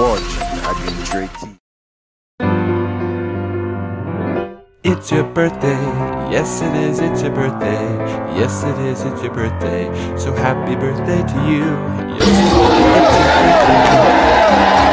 watching Adrian Drake. It's your birthday, yes it is, it's your birthday. Yes it is, it's your birthday. So happy birthday to you. Yes, it's your birthday.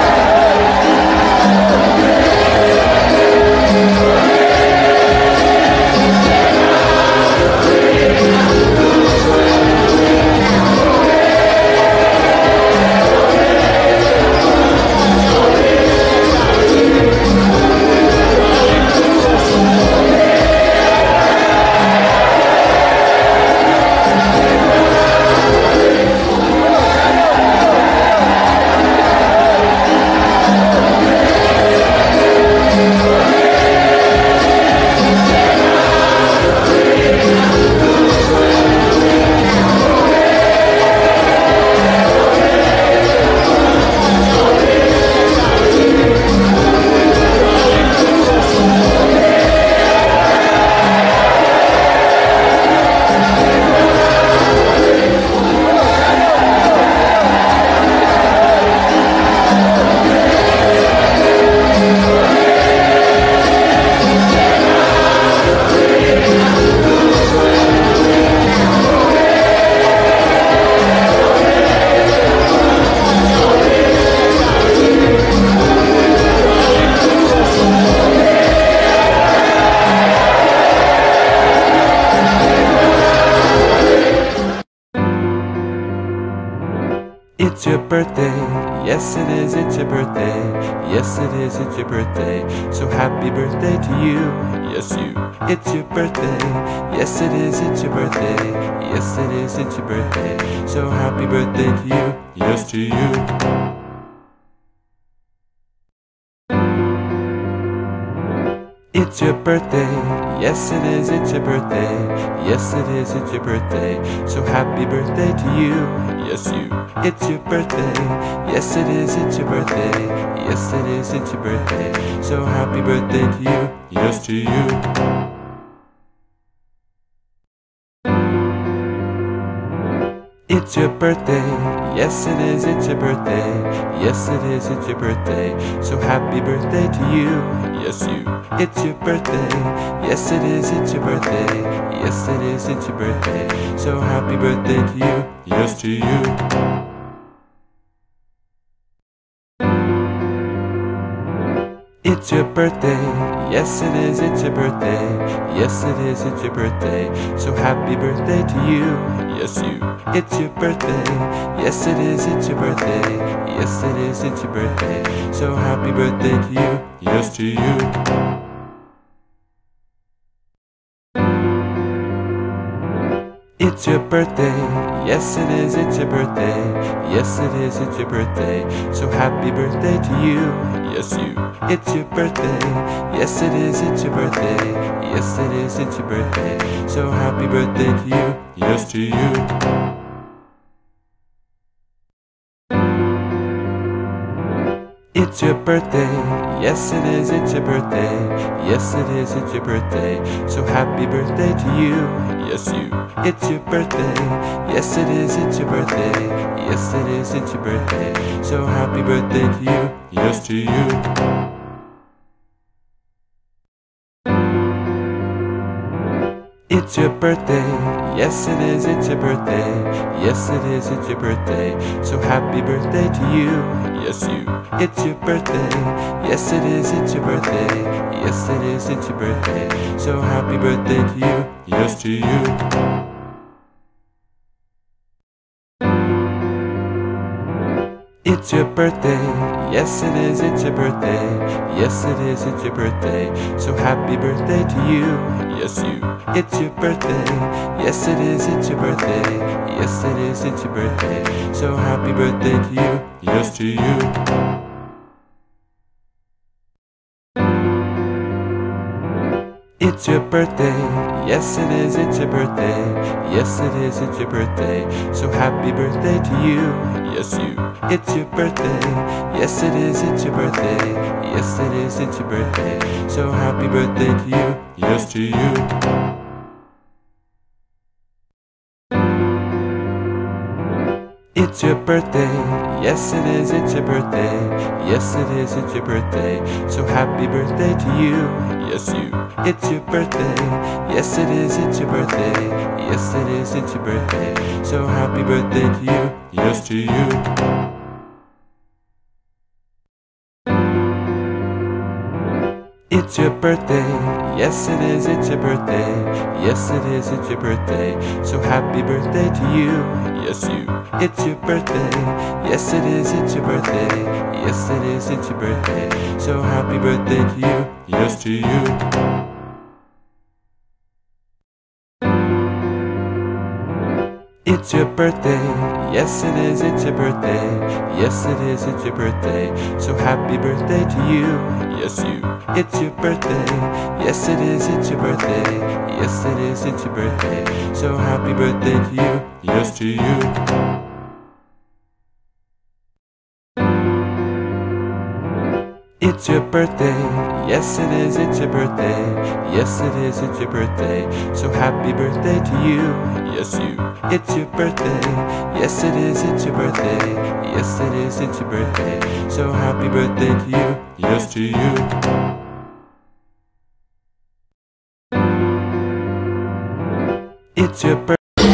It's your birthday, yes it is, it's your birthday. Yes it is, it's your birthday. So happy birthday to you. Yes you. It's your birthday, yes it is, it's your birthday. Yes it is, it's your birthday. So happy birthday to you. Yes to you. It's your birthday, yes it is, it's your birthday. Yes it is, it's your birthday. So happy birthday to you. Yes you. It's your birthday, yes it is, it's your birthday. Yes it is, it's your birthday. So happy birthday to you. Yes to you. It's your birthday, yes it is, it's your birthday. Yes it is, it's your birthday. So happy birthday to you. Yes you. It's your birthday, yes it is, it's your birthday. Yes it is, it's your birthday. So happy birthday to you. Yes to you. It's your birthday, yes it is, it's your birthday. Yes it is, it's your birthday. So happy birthday to you. Yes you. It's your birthday, yes it is, it's your birthday. Yes it is, it's your birthday. So happy birthday to you. Yes to you. It's your birthday, yes it is, it's your birthday. Yes it is, it's your birthday. So happy birthday to you. Yes you. It's your birthday, yes it is, it's your birthday. Yes it is, it's your birthday. So happy birthday to you. Yes to you. It's your birthday, yes it is, it's your birthday. Yes it is, it's your birthday. So happy birthday to you. Yes you. It's your birthday, yes it is, it's your birthday. Yes it is, it's your birthday. So happy birthday to you. Yes to you. It's your birthday, yes it is, it's your birthday. Yes it is, it's your birthday. So happy birthday to you. Yes you. It's your birthday, yes it is, it's your birthday. Yes it is, it's your birthday. So happy birthday to you. Yes to you. It's your birthday, yes it is, it's your birthday. Yes it is, it's your birthday. So happy birthday to you. Yes you. It's your birthday, yes it is, it's your birthday. Yes it is, it's your birthday. So happy birthday to you. Yes to you. It's your birthday, yes it is, it's your birthday. Yes it is, it's your birthday. So happy birthday to you. Yes you. It's your birthday, yes it is, it's your birthday. Yes it is, it's your birthday. So happy birthday to you. Yes to you. It's your birthday, yes it is, it's your birthday. Yes it is, it's your birthday. So happy birthday to you, yes you. It's your birthday, yes it is, it's your birthday. Yes it is, it's your birthday. So happy birthday to you, yes to you. It's your birthday, yes it is, it's your birthday. Yes it is, it's your birthday. So happy birthday to you, yes you. It's your birthday, yes it is, it's your birthday. Yes it is, it's your birthday. So happy birthday to you, yes to you. It's your birthday, yes it is, it's your birthday. Yes it is, it's your birthday. So happy birthday to you, yes you. It's your birthday, yes it is, it's your birthday. Yes it is, it's your birthday. So happy birthday to you, yes to you. It's your birthday, yes it is, it's your birthday. Yes it is, it's your birthday. So happy birthday to you, yes you. It's your birthday, yes it is, it's your birthday. Yes it is, it's your birthday. So happy birthday to you, yes to you. It's your birthday.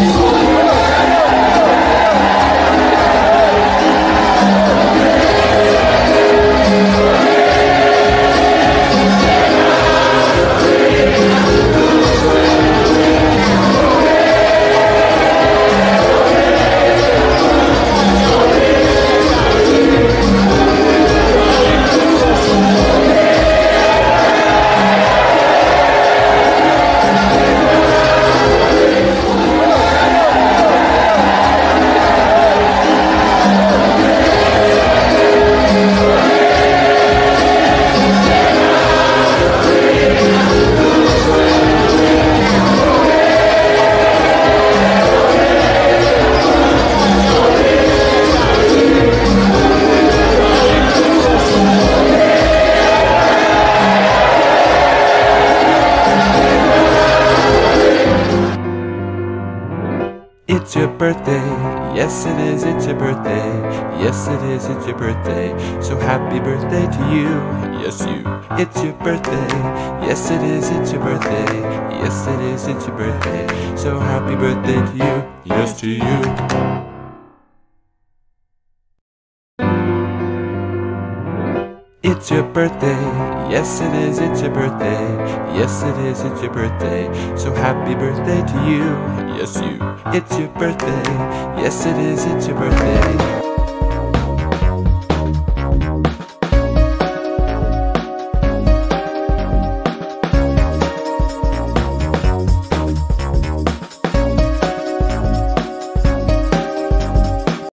It's your birthday, yes it is, it's your birthday. Yes it is, it's your birthday. So happy birthday to you, yes you. It's your birthday, yes it is, it's your birthday. Yes it is, it's your birthday. So happy birthday to you, yes to you. It's your birthday, yes it is, it's your birthday. Yes it is, it's your birthday. So happy birthday to you, yes you. It's your birthday, yes it is, it's your birthday.